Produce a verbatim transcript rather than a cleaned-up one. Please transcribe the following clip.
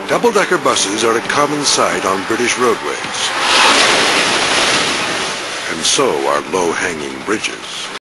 Double-decker buses are a common sight on British roadways. And so are low-hanging bridges.